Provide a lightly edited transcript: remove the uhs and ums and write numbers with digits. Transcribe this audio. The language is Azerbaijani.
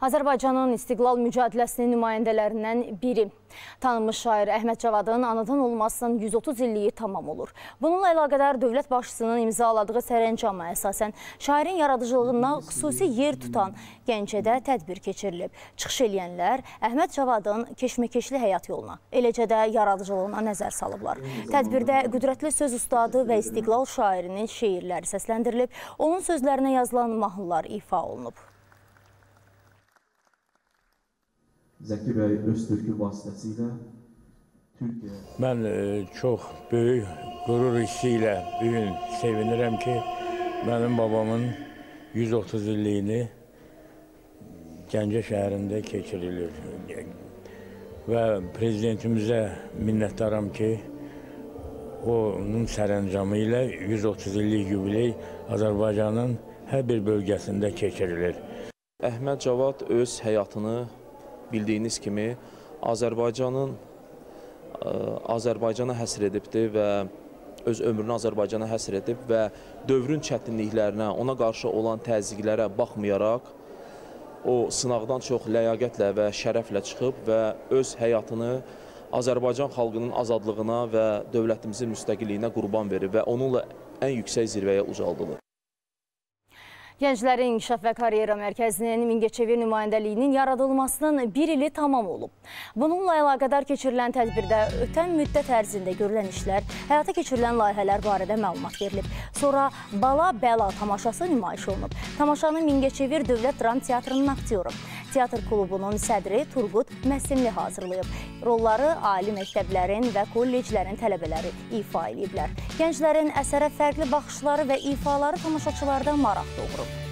Azərbaycanın istiqlal mücadiləsinin nümayəndələrindən biri. Tanınmış şair Əhməd Cavadın anadan olmasının 130 illiyi tamam olur. Bununla əlaqədar dövlət başçısının imzaladığı sərəncama əsasən şairin yaradıcılığına xüsusi yer tutan Gəncədə tədbir keçirilib. Çıxış eləyənlər Əhməd Cavadın keşməkeşli həyat yoluna, eləcə də yaradıcılığına nəzər salıblar. Tədbirdə qüdrətli söz ustadı və istiqlal şairinin şeirləri səsləndirilib, onun sözlərinə yazılan mahnılar ifa olunub. Zəki bəy Öztürk'ün vasitəsilə Türkiyə... Mən çox böyük qürur hissi ilə bugün sevinirəm ki, mənim babamın 130 illiyini Gəncə şəhərində keçirilir. Və prezidentimizə minnətdaram ki, onun sərəncamı ilə 130 illik yubiley Azərbaycanın hər bir bölgəsində keçirilir. Əhməd Cavad öz həyatını bildiyiniz kimi Azərbaycana həsr edibdir və öz ömrünü Azərbaycana həsr edib və dövrün çətinliklərinə, ona qarşı olan təzyiqlərə baxmayaraq o sınaqdan çox ləyaqətlə və şərəflə çıxıb və öz həyatını Azərbaycan xalqının azadlığına və dövlətimizin müstəqilliyinə qurban verib və onunla ən yüksək zirvəyə ucaldılır. Gənclərin İnkişaf və Karyera Mərkəzinin Mingəçevir nümayəndəliyinin yaradılmasının 1 ili tamam olub. Bununla əlaqədar keçirilən tədbirdə ötən müddət ərzində görülən işlər, həyata keçirilən layihələr barədə məlumat verilib. Sonra Bala Bəla tamaşası nümayiş olunub. Tamaşanı Mingəçevir Dövlət Dram Teatrının aktyoru, Teatr klubunun sədri Turqut Məsimli hazırlayıb. Rolları ali məktəblərin və kolleclərin tələbələri ifa ediblər. Gənclərin əsərə fərqli baxışları və ifaları tamaşaçılarda maraq doğurub.